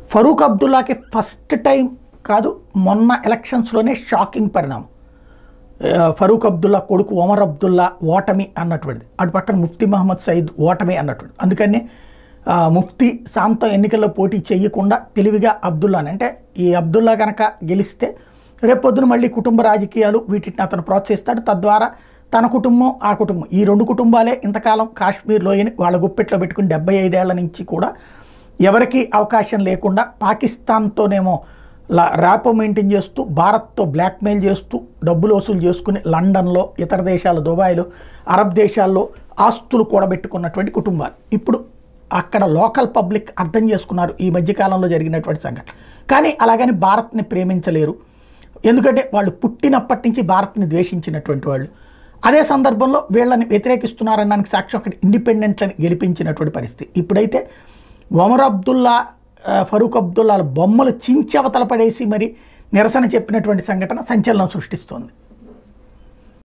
Farooq అబ్దుల్లాకి first time కాదు, మొన్న ఎలక్షన్స్లోనే shocking పరిణామం. ఫరూక్ అబ్దుల్లా కొడుకు ఒమర్ అబ్దుల్లా ఓటమి అన్నటువంటిది, అటు పక్కన ముఫ్తీ మహమ్మద్ సయీద్ ఓటమి అన్నటువంటిది. అందుకని ముఫ్తీ శాంతం ఎన్నికల్లో పోటీ చేయకుండా తెలివిగా అబ్దుల్లాని, అంటే ఈ అబ్దుల్లా కనుక గెలిస్తే రేపొద్దున మళ్ళీ కుటుంబ రాజకీయాలు వీటిని అతను ప్రోత్సహిస్తాడు. తద్వారా తన కుటుంబం ఆ కుటుంబం ఈ రెండు కుటుంబాలే ఇంతకాలం కాశ్మీర్ లోయని వాళ్ళ గుప్పెట్లో పెట్టుకుని 75 ఏళ్ల నుంచి కూడా ఎవరికీ అవకాశం లేకుండా పాకిస్తాన్తోనేమో ర్యాపో మెయింటైన్ చేస్తూ భారత్తో బ్లాక్మెయిల్ చేస్తూ డబ్బులు వసూలు చేసుకుని లండన్లో, ఇతర దేశాలు, దుబాయ్లో, అరబ్ దేశాల్లో ఆస్తులు కూడబెట్టుకున్నటువంటి కుటుంబాలు ఇప్పుడు అక్కడ లోకల్ పబ్లిక్ అర్థం చేసుకున్నారు ఈ మధ్యకాలంలో జరిగినటువంటి సంఘటన. కానీ అలాగని భారత్ని ప్రేమించలేరు, ఎందుకంటే వాళ్ళు పుట్టినప్పటి నుంచి భారత్ని ద్వేషించినటువంటి వాళ్ళు. అదే సందర్భంలో వీళ్ళని వ్యతిరేకిస్తున్నారనడానికి సాక్ష్యం అక్కడ ఇండిపెండెంట్లని గెలిపించినటువంటి పరిస్థితి. ఇప్పుడైతే ఒమర్ అబ్దుల్లా, ఫరూక్ అబ్దుల్లా బొమ్మలు చించవతల పడేసి మరి నిరసన చెప్పినటువంటి సంఘటన సంచలనం సృష్టిస్తోంది.